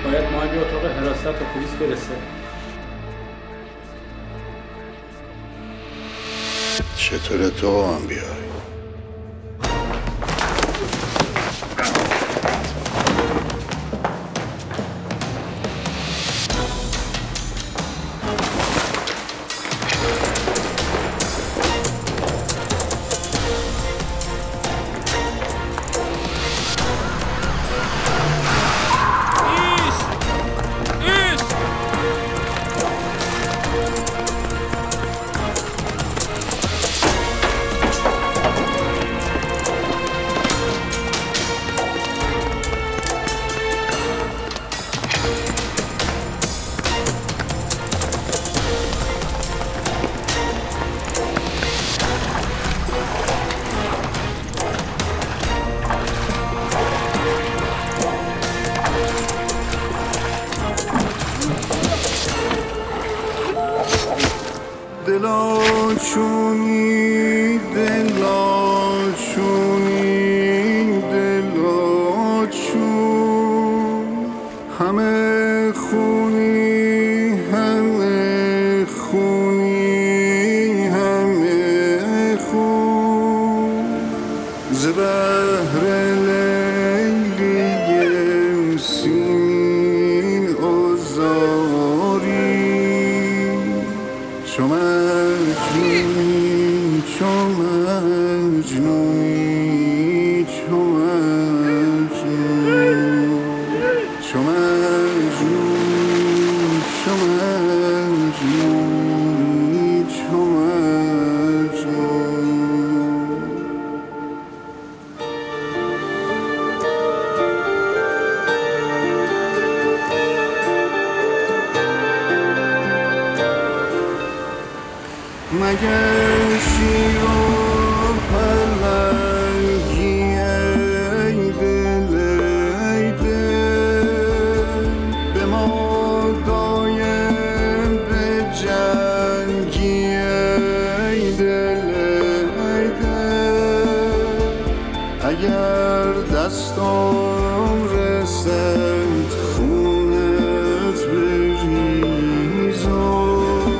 باید مهاجم اتاق حراست تا پلیس برسه. چطوره تو هم بیای؟ دلاچونی دلاچون همه خونی همه خون ز بهر لیلی سیمین آزاری چو مجنونی چو مجنونی چو مجنون چو مجنونی چو مجنونی چو مجنون مگر شیر و پلنگی ای دل به ما دایم به جنگی ای دل اگر دستم رسد خونت بریزم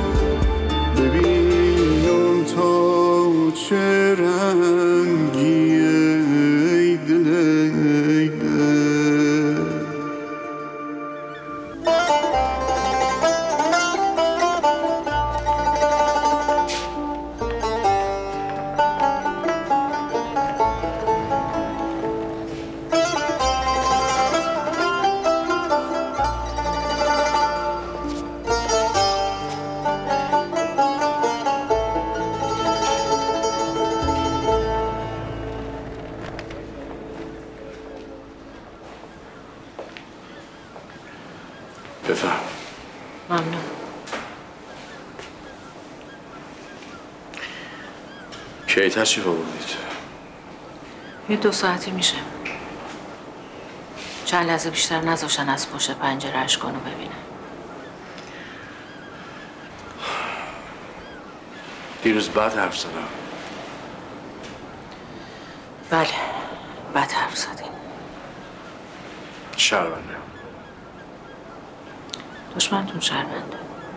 ببینم تا چه رنگی ای دل بفهم. ممنون. کی تشریف آوردید؟ یه 2 ساعتی میشه. چند لحظه بیشتر نذاشتن از پشت پنجره اشکانو ببینه. دیروز بد حرف زدم. بله، بد حرف زدیم. شرمنده. دشمنتون شرمنده.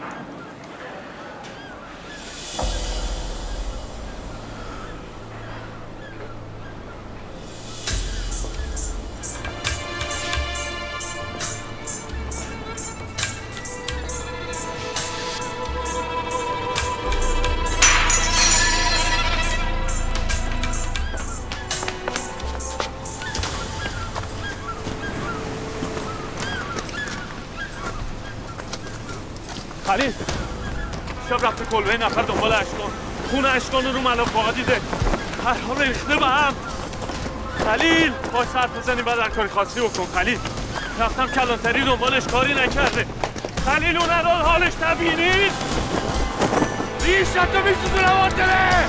خلیل شب رفته کلبه نفر دنبال اشکان، خون اشکان رو ملک فقط دیده، هر حال ریخته به هم. خلیل باش حرف بزنی بعد هر کاری خواستی بکن. خلیل رفتم کلانتری دنبالش کاری نکرده. خلیل اون الان حالش طبیعی نیست، ریشت رو میسوزونم آتله.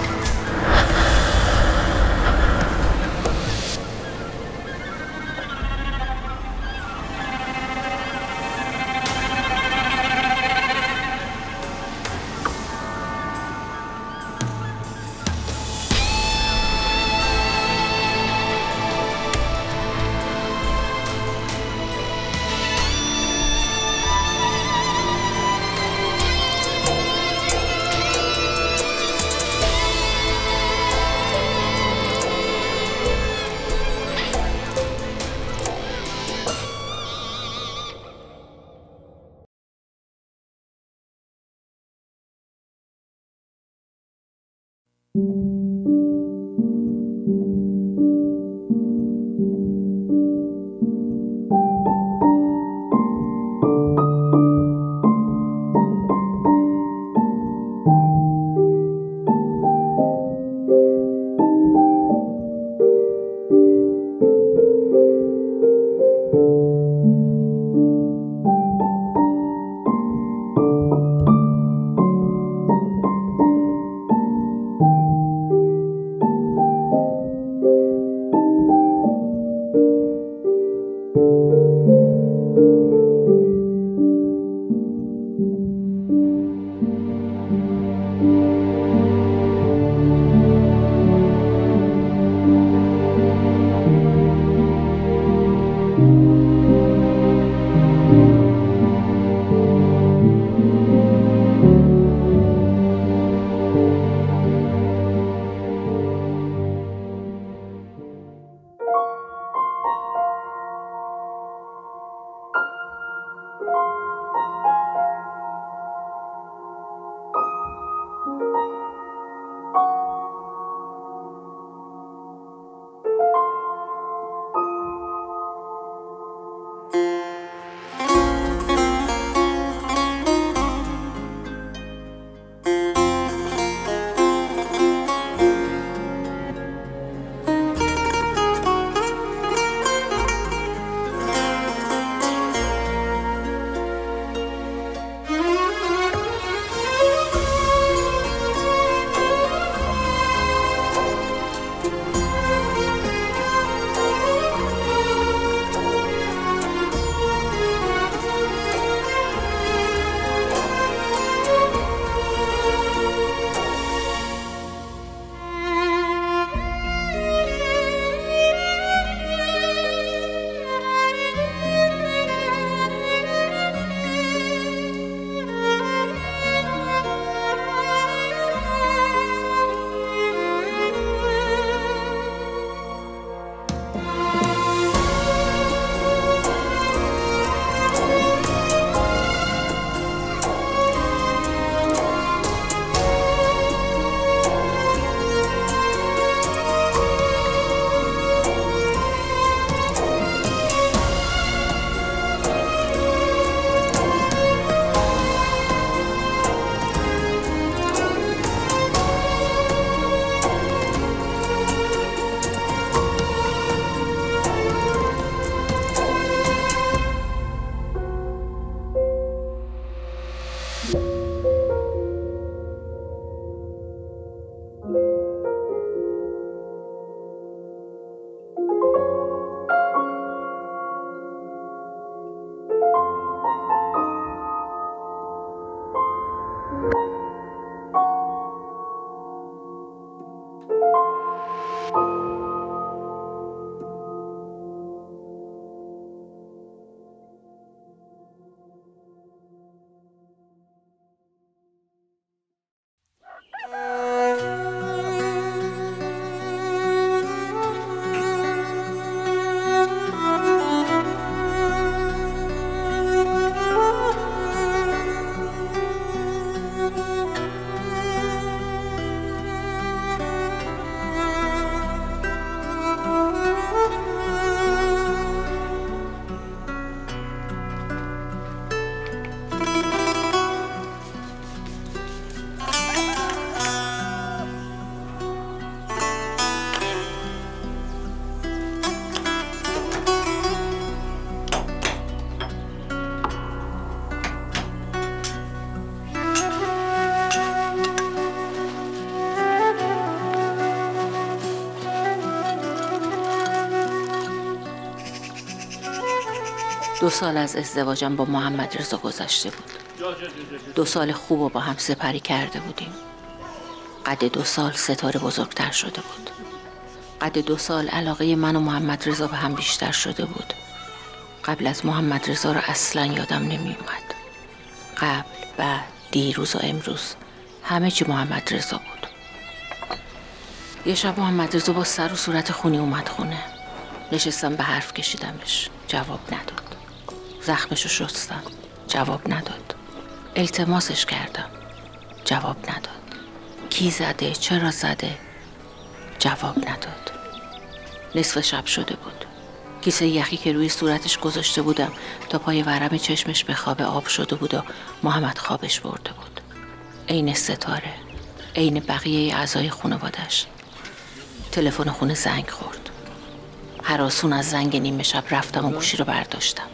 2 سال از ازدواجم با محمد رضا گذشته بود. 2 سال خوب رو با هم سپری کرده بودیم. قد 2 سال ستاره بزرگتر شده بود. قد 2 سال علاقه من و محمد رضا به هم بیشتر شده بود. قبل از محمد رضا رو اصلا یادم نمی اومد. قبل، بعد، دیروز و امروز همه چی محمد رضا بود. یه شب محمد رضا با سر و صورت خونی اومد خونه. نشستم به حرف کشیدمش، جواب نداد. زخمشو شستم، جواب نداد. التماسش کردم، جواب نداد. کی زده؟ چرا زده؟ جواب نداد. نصف شب شده بود. کیسه یخی که روی صورتش گذاشته بودم تا پای ورم چشمش به خواب آب شده بود و محمد خوابش برده بود. عین ستاره، عین بقیه اعضای خانواده‌اش. تلفن خونه زنگ خورد. هراسون از زنگ نیمه شب رفتم و گوشی رو برداشتم.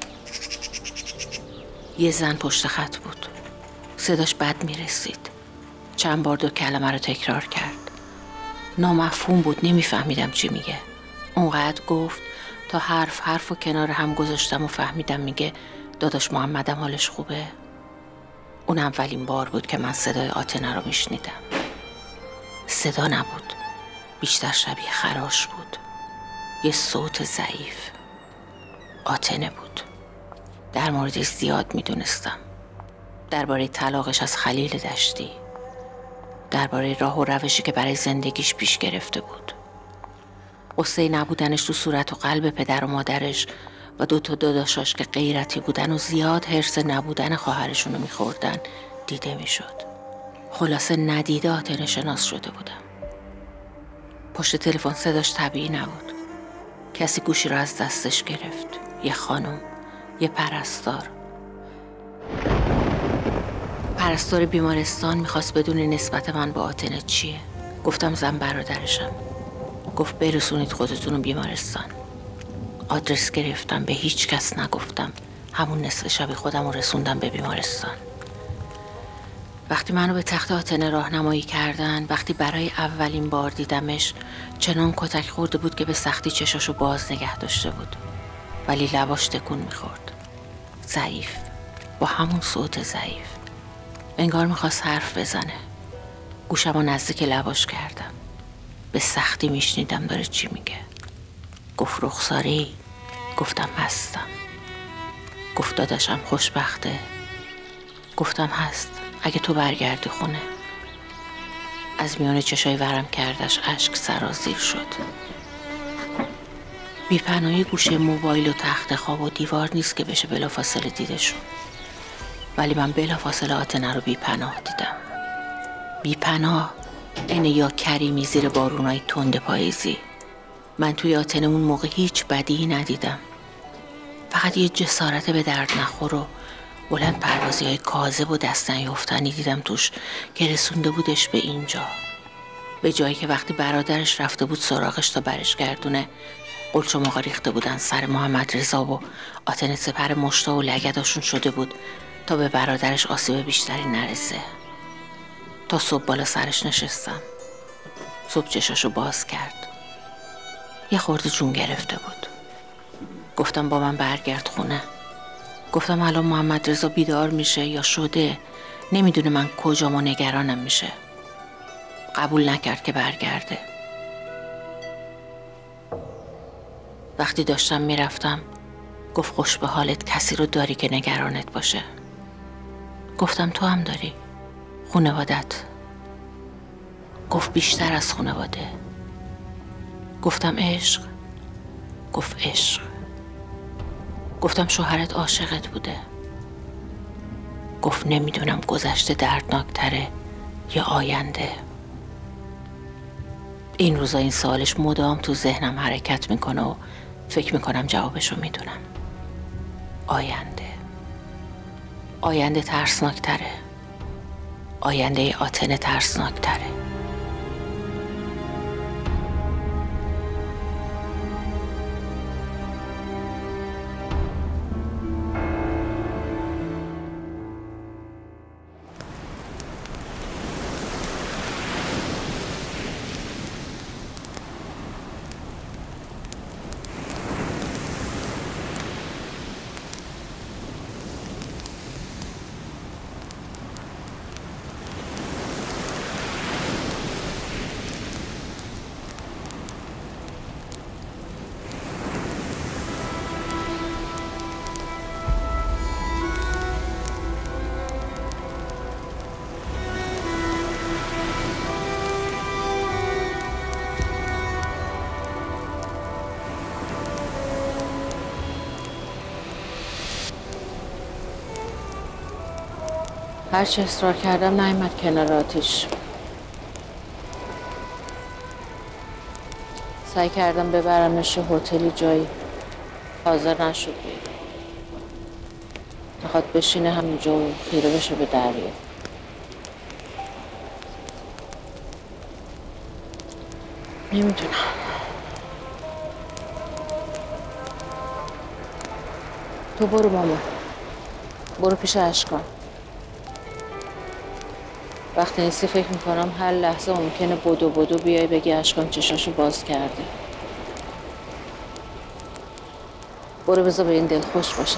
یه زن پشت خط بود. صداش بد میرسید. چند بار 2 کلمه رو تکرار کرد. نامفهوم بود، نمیفهمیدم چی میگه. اونقدر گفت تا حرف و کنار هم گذاشتم و فهمیدم میگه داداش محمدم حالش خوبه. اون اولین بار بود که من صدای آتنه رو میشنیدم. صدا نبود، بیشتر شبیه خراش بود. یه صوت ضعیف. آتنه بود. در موردش زیاد میدونستم. درباره طلاقش از خلیل دشتی، درباره راه و روشی که برای زندگیش پیش گرفته بود، قصه نبودنش تو صورت و قلب پدر و مادرش و 2 تا داداشاش که غیرتی بودن و زیاد حرص نبودن خواهرشونو میخوردن دیده میشد. خلاصه ندیده آتنه شناس شده بودم. پشت تلفن صداش طبیعی نبود. کسی گوشی رو از دستش گرفت. یه خانم، یه پرستار بیمارستان میخواست بدون نسبت من با آتنه چیه. گفتم زن برادرشم. گفت برسونید خودتون رو بیمارستان. آدرس گرفتم، به هیچ کس نگفتم. همون نصف شب خودم رو رسوندم به بیمارستان. وقتی منو به تخت آتنه راهنمایی کردن، وقتی برای اولین بار دیدمش، چنان کتک خورده بود که به سختی چشاشو باز نگه داشته بود، ولی لباش تکون میخورد. ضعیف، با همون صوت ضعیف. انگار میخواست حرف بزنه. گوشمو نزدیک لباش کردم. به سختی میشنیدم داره چی میگه. گفت رخساری؟ گفتم هستم. گفت داداشم خوشبخته؟ گفتم هست، اگه تو برگردی خونه. از میان چشای ورم کردش اشک سرازیر شد. بی‌پناهی گوشه موبایل و تخت خواب و دیوار نیست که بشه بلافاصله دیده شد. ولی من بلافاصله آتنه رو بی‌پناه دیدم. بی‌پناه، اینه یا کریمی زیر بارونای تند پاییزی. من توی آتنه اون موقع هیچ بدی ندیدم. فقط یه جسارت به درد نخور و بلند پروازی های کاذب و دست نیافتنی دیدم توش که رسونده بودش به اینجا. به جایی که وقتی برادرش رفته بود سراغش تا برش گردونه، قلچماقا ریخته بودن سر محمد رضا و آتنه سپر مشتا و لگداشون شده بود تا به برادرش آسیب بیشتری نرسه. تا صبح بالا سرش نشستم. صبح چشاشو باز کرد. یه خورده جون گرفته بود. گفتم با من برگرد خونه. گفتم الان محمد رضا بیدار میشه یا شده، نمیدونه من کجام و نگرانم میشه. قبول نکرد که برگرده. وقتی داشتم میرفتم گفت خوش به حالت، کسی رو داری که نگرانت باشه؟ گفتم تو هم داری، خانوادت. گفت بیشتر از خانواده. گفتم عشق؟ گفت عشق. گفتم شوهرت عاشقت بوده؟ گفت نمیدونم گذشته دردناکتره یا آینده. این روزا این سوالش مدام تو ذهنم حرکت میکنه و فکر میکنم جوابشو میدونم. آینده. آینده ترسناکتره. آینده آتنه ترسناکتره. هرچی اصرار کردم نیامد کنار آتیش. سعی کردم ببرمش هتلی جایی، حاضر نشد بیاد. میخواد بشینه همینجا و خیره بشه به دریا. نمیدونم. تو برو ماما، برو پیش اشکان. وقتی نیستی فکر میکنم هر لحظه ممکنه بدو بیای بگی اشکان چشاشو باز کرده. برو بذار به این دل خوش باشه.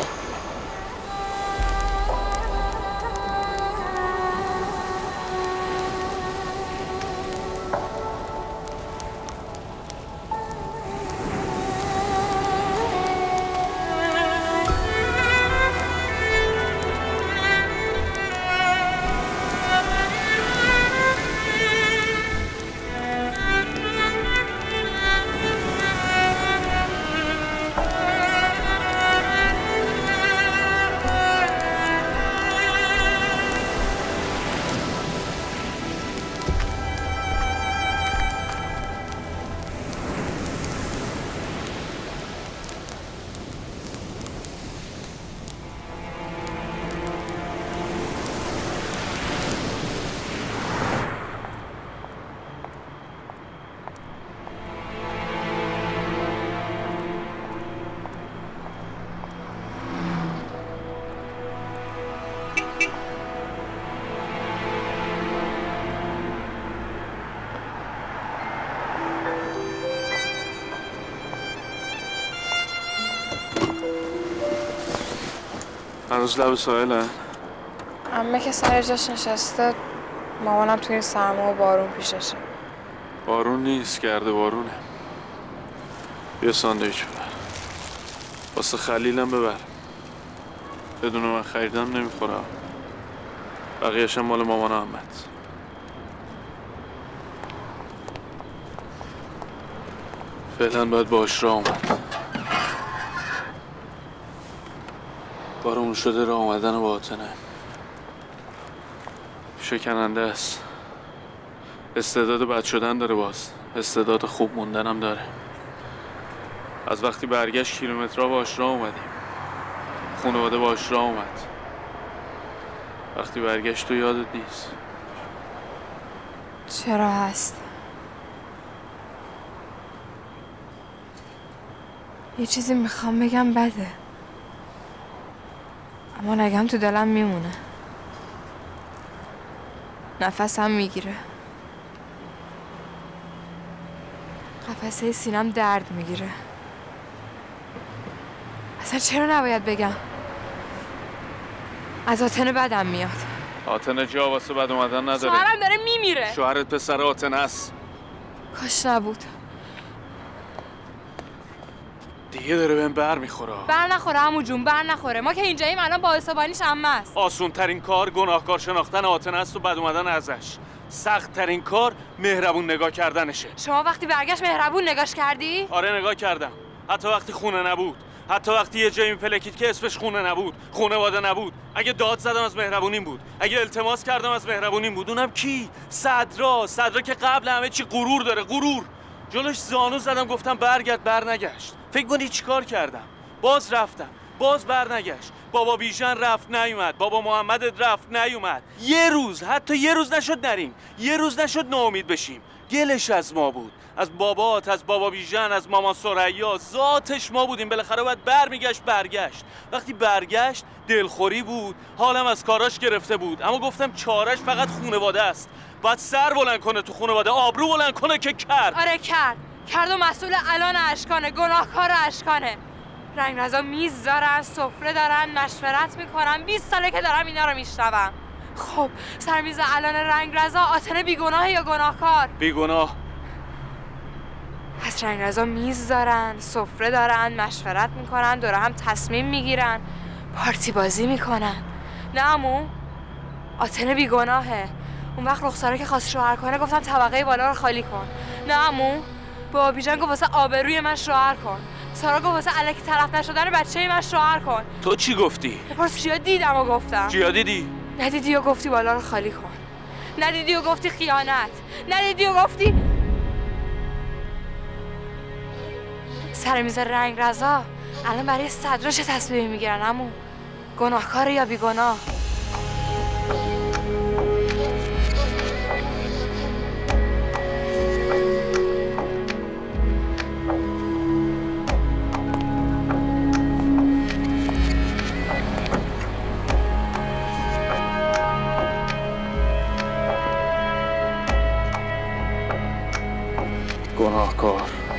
هنوز لب ساحله؟ عمه که سر جاش نشسته، مامانم توی سرما و بارون پیششه. بارون نیست، گرده بارونه. بیا ساندویچ ببر. واسه خلیلم ببر. بدون من خریدم نمیخورم. بقیه‌شم مال مامان احمد. فعلا باید باش راه اومد. بارمون شده راه اومدن با آتنه. شکننده است. استعداد بد شدن داره، باز استعداد خوب موندنم داره. از وقتی برگشت کیلومترها باش راه اومدیم. خانواده باش راه اومد. وقتی برگشت تو یادت نیست. چرا هست؟ یه چیزی میخوام بگم بده، اما نگم تو دلم میمونه. نفسم میگیره، قفسه سینم درد میگیره. اصلا چرا نباید بگم؟ از آتن بدم میاد. آتن جا واسه بد اومدن نداره. شوهرم داره میمیره. شوهرت پسر آتن است. کاش نبود. دیگه داره بهم بر میخوره. بر نخوره عمو جون، بر نخوره. ما که اینجاییم الان با حسابانیش عمه است. آسون ترین کار گناهکار شناختن آتن است و بد اومدن ازش. سخت ترین کار مهربون نگاه کردنشه. شما وقتی برگشت مهربون نگاش کردی؟ آره نگاه کردم. حتی وقتی خونه نبود. حتی وقتی یه جایی میپلکید که اسمش خونه نبود، خانواده نبود. اگه داد زدم از مهربونیم بود. اگه التماس کردم از مهربونیم بود. اونم کی؟ صدرا که قبل همه چی غرور داره، غرور. جلوش زانو زدم گفتم برگرد، برنگشت. فکر کنی چیکار کردم؟ باز رفتم، باز برنگشت. بابا بیژن رفت نیومد، بابا محمد رفت نیومد. یه روز، حتی یه روز نشد نریم، یه روز نشد ناامید بشیم. گلش از ما بود، از بابات، از بابا بیژن، از مامان ثریا، ذاتش ما بودیم. بالاخره باید برگشت. وقتی برگشت دلخوری بود، حالم از کاراش گرفته بود. اما گفتم چارش فقط خانواده است. باید سر بلند کنه تو خانواده، آبرو بلند کنه که کرد. آره کرد و مسئول الان اشکانه، گناهکار اشکانه. رنگرزا میز دارن، سفره دارن، مشورت میکنن. 20 ساله که دارم اینا رو میشنوم. خب سر میز الان رنگرزا آتن بیگناه یا گناهکار؟ بیگناه. پس رنگرزا میز دارن، سفره دارن، مشورت میکنن، دور هم تصمیم میگیرن، پارتی بازی میکنن. نه عمو، آتن بیگناهه. اون وقت رخساره که خواست شوهر کنه گفتم طبقه بالا رو خالی کن. نه عمو، بابا بیژن گفت واسه آبروی من شوهر کن. سارا گفت واسه الکی طرف نشدن بچه من شوهر کن. تو چی گفتی؟ بپرس چیا دیدم و گفتم. چیا دیدی؟ ندیدی و گفتی بالا رو خالی کن. ندیدی و گفتی خیانت. ندیدی و گفتی سر میز رنگ رضا الان برای صدرا چه تصمیمی میگیرن عمو؟ گناهکار یا بیگناه؟ گناهکار.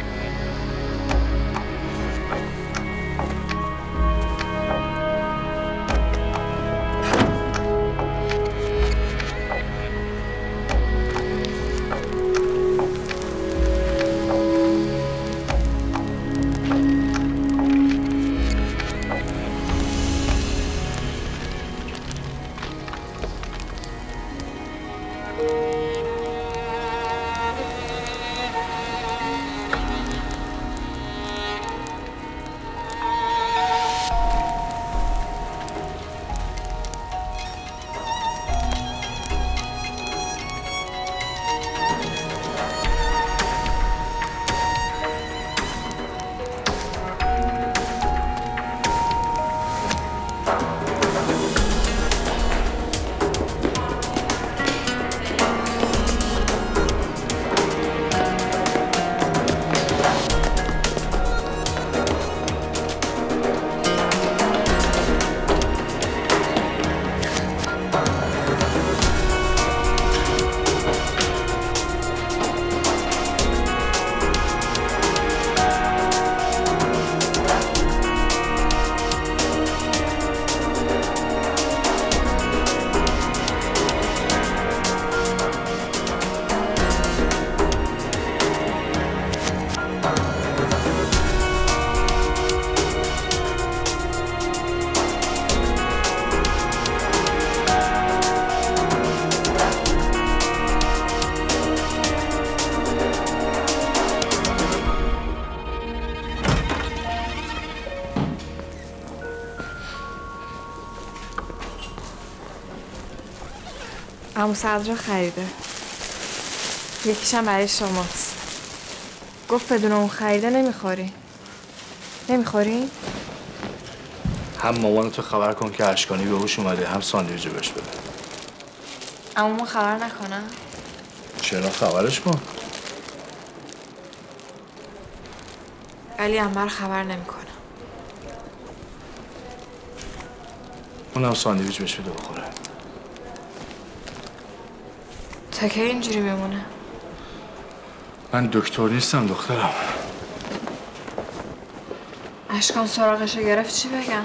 عمو صدرا خریده، یکیشم برای شماست. گفت بدون اون خریده نمیخوری. نمیخوری؟ هم مامانتو خبر کن که اشکانی به هوش اومده، هم ساندویچ بهش بده. عمومو خبر نکنم؟ چرا؟ خبرش کن. علی عمر خبر نمیکنم. اونم ساندویچ بهش بده بخوره. تا که اینجوری بمونه؟ من دکتر نیستم دخترم. اشکان سراغشو گرفت چی بگم؟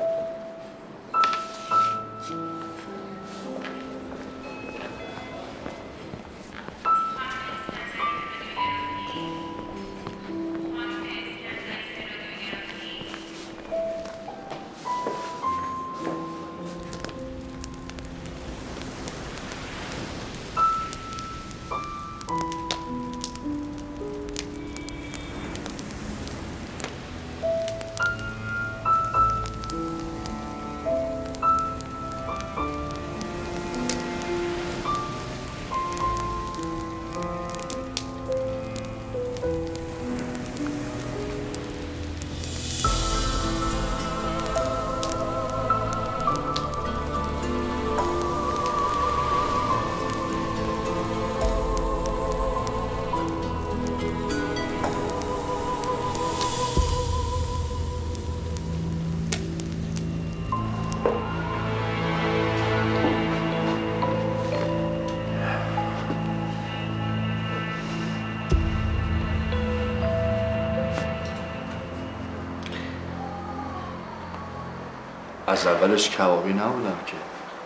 از اولش کبابی نبودم که.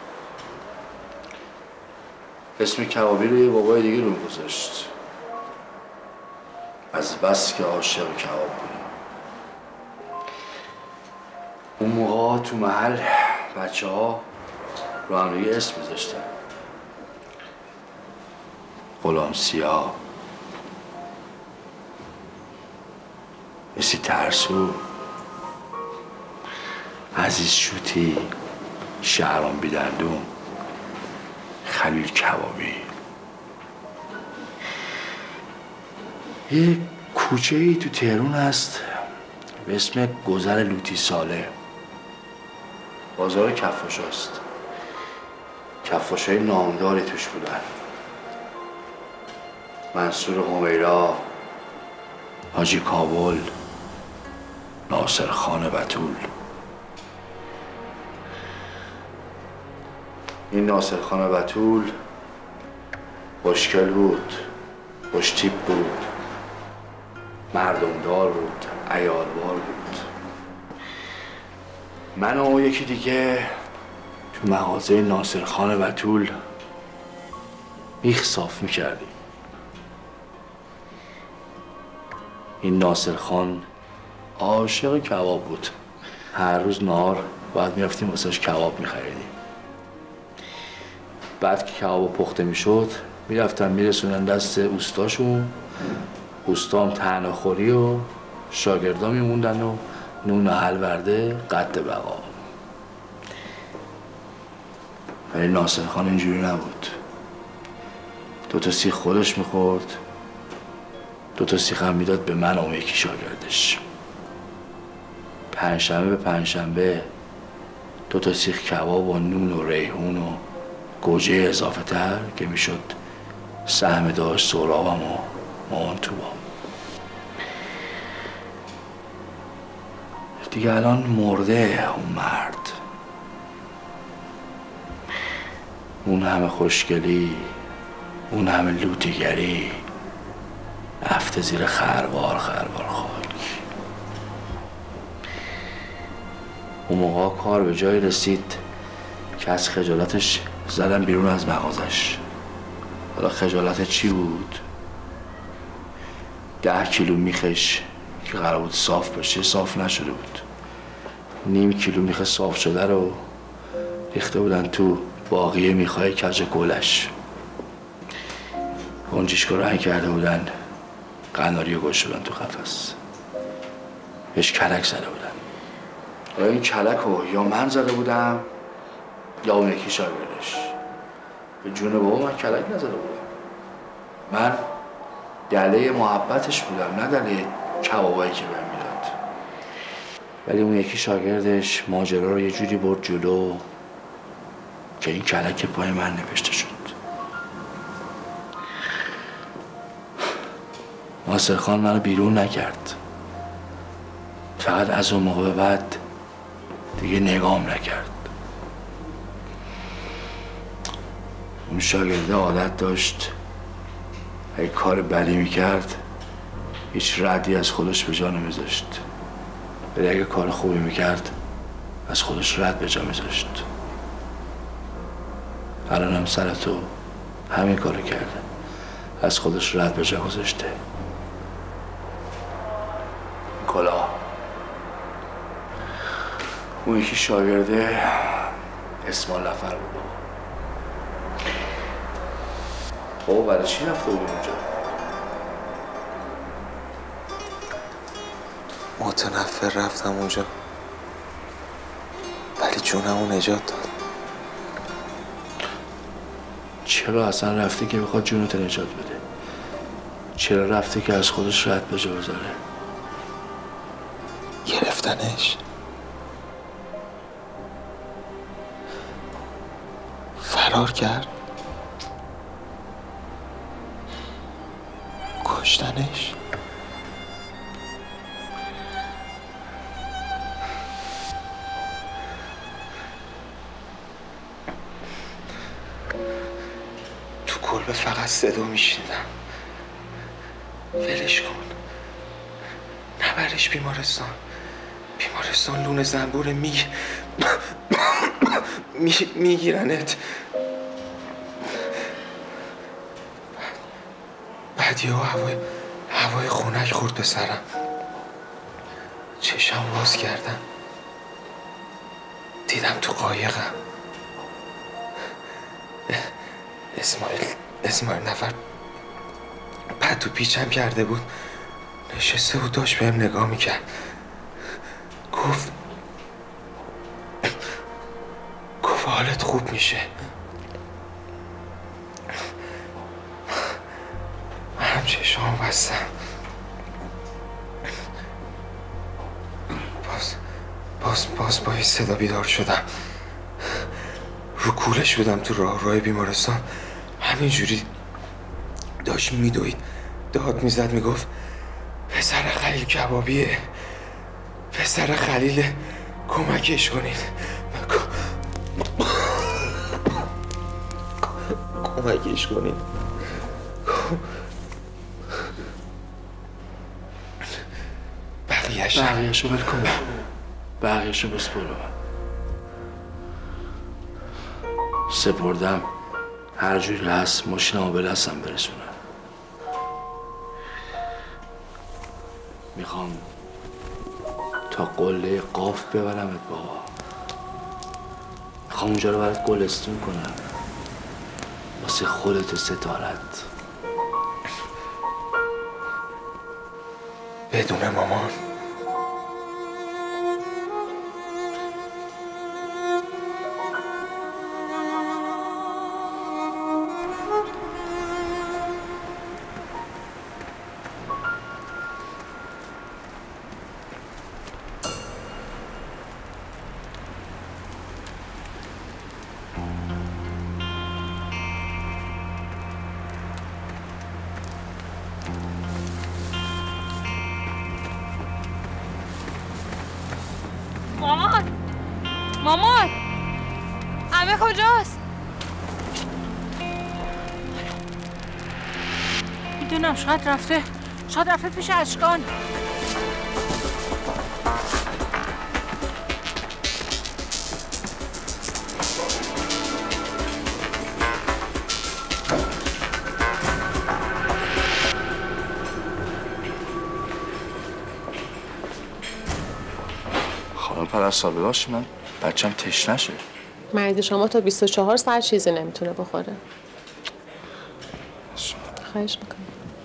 اسم کبابی رو یه بابای دیگه روم گذاشت. از بس که عاشق کباب بودم. اون موقع تو محل بچه ها رو هم دیگه اسم میذاشتن. غلام سیاه، مسی ترسو، عزیز شوتی، شهرام بیدندون، خلیل کبابی. یه کوچه ای تو تهران هست به اسم گذر لوتی ساله. بازار کفاشاست. کفاشای نامداری توش بودن. منصور همیرا، حاجی کابل، ناصر خان بتول. این ناصر خان بتول خوشگل بود، خوشتیپ بود، مردمدار بود، عیالوار بود. من و یکی دیگه تو مغازه ناصر خان بتول میخ صاف میکردیم. این ناصر خان عاشق کباب بود. هر روز نهار باید میرفتیم واسش کباب میخریدیم. بعد که کباب پخته میشد میرفتن میرسونن دست اوستاشون. اوستا هم تنهاخوری و شاگردا میموندن و نون حلورده قد بقا. ولی ناصر خان اینجوری نبود. 2 سیخ خودش میخورد، 2 سیخ هم میداد به من و اون یکی شاگردش. پنجشنبه به پنجشنبه 2 سیخ کباب و نون و ریحون و گوجه اضافه تر که میشد سهم داشت سهرابم و مامان توبام. دیگه الان مرده اون مرد. اون همه خوشگلی، اون همه لوتیگری رفته زیر خروار خاک. اون موقع کار به جایی رسید که از خجالتش زدن بیرون از مغازش. حالا خجالت چی بود؟ 10 کیلو میخش که قرار بود صاف بشه صاف نشده بود. 0.5 کیلو میخ صاف شده رو ریخته بودن تو باقیه میخای کج گلش. گنجشکو رنگ کرده بودن، قناری رو گوش شدن تو قفس. بهش کلک زده بودن. حالا این کلک رو یا من زده بودم یا اون یکی شاگردش. به جون بابا من کلک نزده بودم. من دله محبتش بودم، نه دله کبابایی که بهم میداد. ولی اون یکی شاگردش ماجرا رو یه جوری برد جلو که این کلک پای من نوشته شد. ناصر خان منو بیرون نکرد. فقط از اون موقع به بعد دیگه نگام نکرد. اون شاگرده عادت داشت اگه کار بدی میکرد هیچ ردی از خودش به جا نمیذاشت، ولی اگه کار خوبی میکرد از خودش رد به جا میذاشت. الان هم سر تو همین کارو کرده، از خودش رد به جا گذاشته. کلاه اون یکی شاگرده اسماعیل لفر بود. بابا برای چی رفته بودی اونجا؟ متنفر رفتم اونجا، ولی جونمو نجات داد. چرا اصلا رفته که بخواد جونت نجات بده؟ چرا رفته که از خودش رد به جا بذاره؟ گرفتنش، فرار کرد، کشتنش. تو کلبه فقط صدا میشنیدم، ولش کن، نبرش بیمارستان. بیمارستان لون زنبوره، میگیرنت. بعد یهو هوای خنک خورد به سرم. چشم باز کردم، دیدم تو قایقم اسماعیل نفر بعد تو پیچم کرده بود، نشسته بود داشت بهم نگاه میکرد. گفت حالت خوب میشه. منم چشام بستم. باز با این صدا بیدار شدم. رو کولش بودم تو راه بیمارستان. همینجوری داشت میدوید، داد میزد، میگفت پسر خلیل کبابیه، پسر خلیل، کمکش کنین، کمکش کنین. بقیهشو بلکن، بقیهشو بسپرو. سپردم هر جوری هست ماشینمو به دستم برسونم. میخوام تا قله قاف ببرمت بابا. میخوام اونجا رو برات گلستون کنم واسه خودت و ستارت. بدون مامان. مامان عمه کجاست؟ میدونم شاید رفته پیش اشکان. خانم پرستار ببخشید من بچم تشنه شه. مرد شما تا 24 ساعت چیزی نمیتونه بخوره. خواهش میکنم.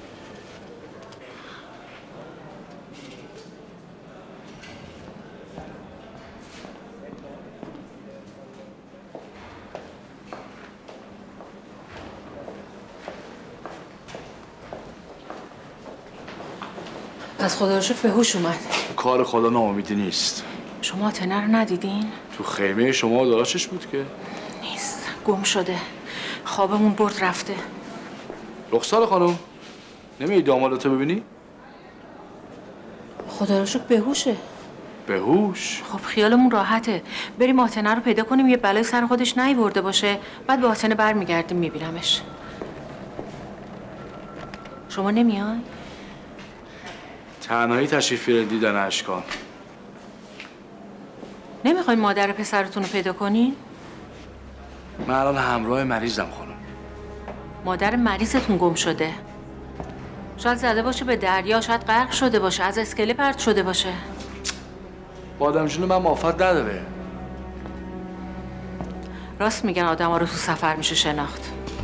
پس خدا رو شکر به هوش اومد. کار خدا ناامیدی نیست. شما آتنه رو ندیدین؟ تو خیمه شما داداشش بود که؟ نیست، گم شده. خوابمون برد رفته. رخسار خانم نمی‌ای دامادتو ببینی؟ خدا رو شکر بهوشه. بهوش؟ خب خیالمون راحته. بریم آتنه رو پیدا کنیم یه بلای سر خودش نیورده باشه، بعد به آتنه برمیگردیم میبینمش. شما نمیای؟ تنهایی تشریف بیارید دیدن اشکان. نمیخواین مادر پسرتون رو پیدا کنین؟ من الان همراه مریضم خانم. مادر مریضتون گم شده. شاید زده باشه به دریا، شاید غرق شده باشه، از اسکله پرت شده باشه. با آدم جون من موافقت نداره. راست میگن آدم‌ها رو تو سفر میشه شناخت.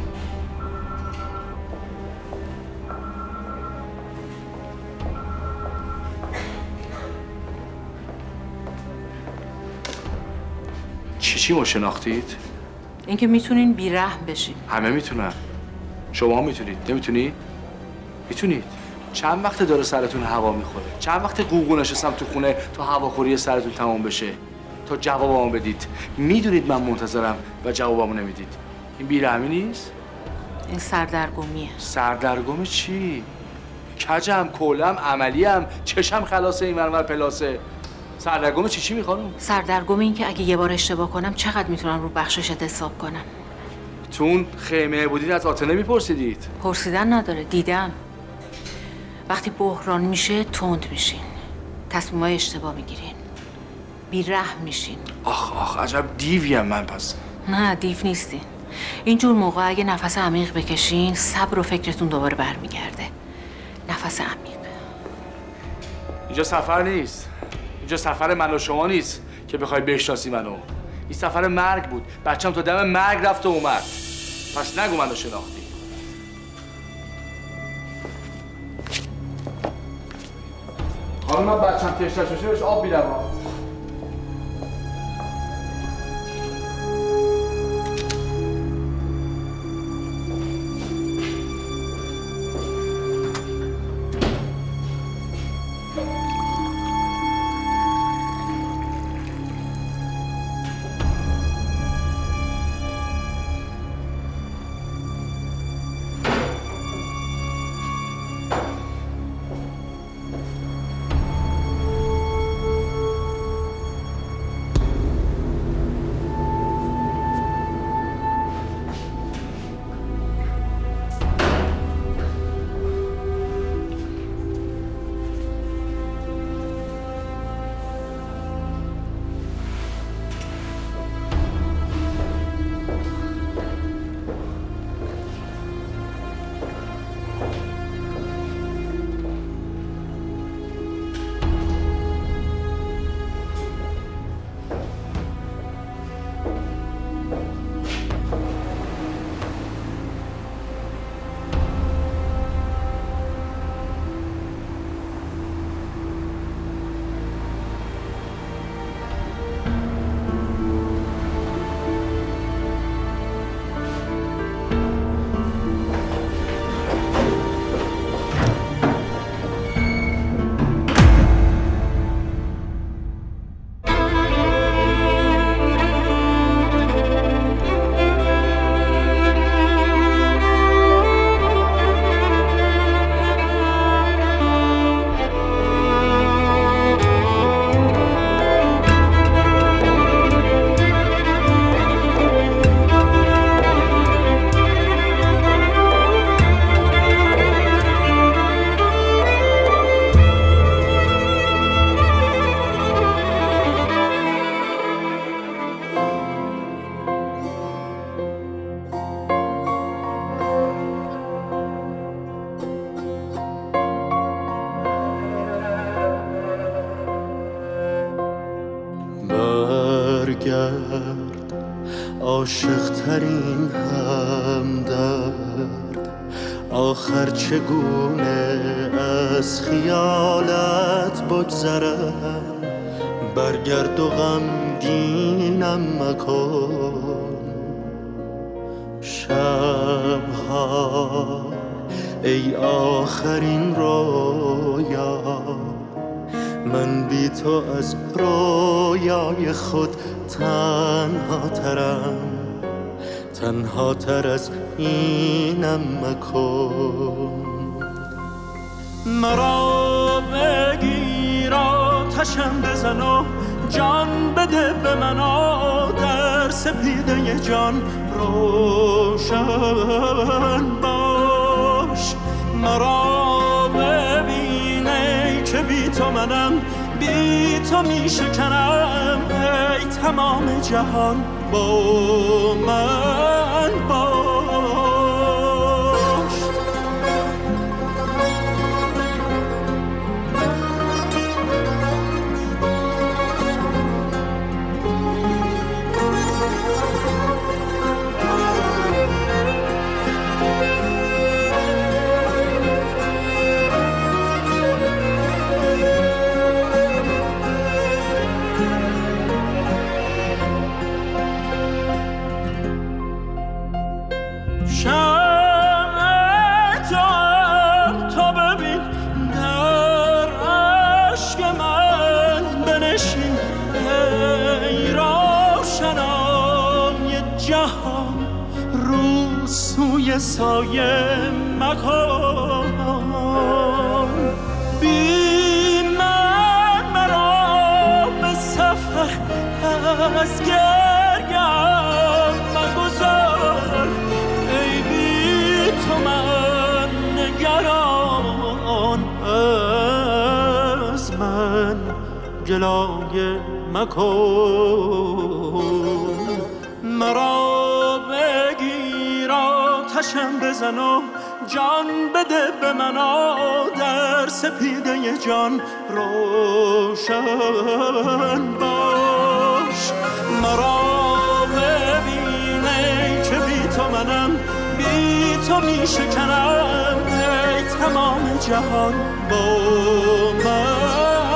چی ما شناختید؟ اینکه میتونین بی‌رحم بشین. همه میتونن. شما میتونید. نمیتونید؟ میتونید. چند وقت داره سرتون هوا میخوره؟ چند وقت قوقو نشستم تو خونه تا هواخوری سرتون تمام بشه؟ تا جوابمو بدید. میدونید من منتظرم و جوابمو نمیدید. این بی‌رحمی نیست؟ این سردرگمیه. سردرگم چی؟ کجم، کولم، عملیم، چشم خلاصه این مرمر پلاسه. سردرگم چی میخوانم؟ سردرگم این که اگه یه بار اشتباه کنم چقدر میتونم رو بخششت حساب کنم. تو اون خیمه بودید از آتنه میپرسیدید؟ پرسیدن نداره، دیدم. وقتی بحران میشه تند میشین، تصمیمای اشتباه میگیرین، بی‌رحم میشین. آخ عجب دیویم من پس. نه دیو نیستین. اینجور موقع اگه نفس عمیق بکشین صبر و فکرتون دوباره برمیگرده. نفس عمیق. اینجا سفر نیست. اینجا سفر من و شما نیست که بخوای بشناسی منو. این سفر مرگ بود. بچه‌م تا دم مرگ رفت و اومد. پس نگو منو شناختی. حالا من بچه‌م تشنش بشه بهش آب میدم. کرد عاشق ترین همدرد. آخر چگونه از خیالت بگذرم، برگرد و غمگینم مکن. شبها ای آخرین رویا، من بی تو از رویای خود تنها تر از اینم مکن. مرا بگیر آتشم بزن و جان بده به من، در سپیده جان روشن باش. مرا ببینی که بی تو منم، بی تو می شکنم. ای تمام جهان با من باش. سایه مکن، بی من مرا به سفر از گریم مگذار. ای بی تو من نگران، از من گلایه مکن. مرا بگیر آتشم بزن و جان بده به من، در سپیده جان روشن باش. مرا ببینی که بی تو منم، بی تو می شکنم. ای تمام جهان با من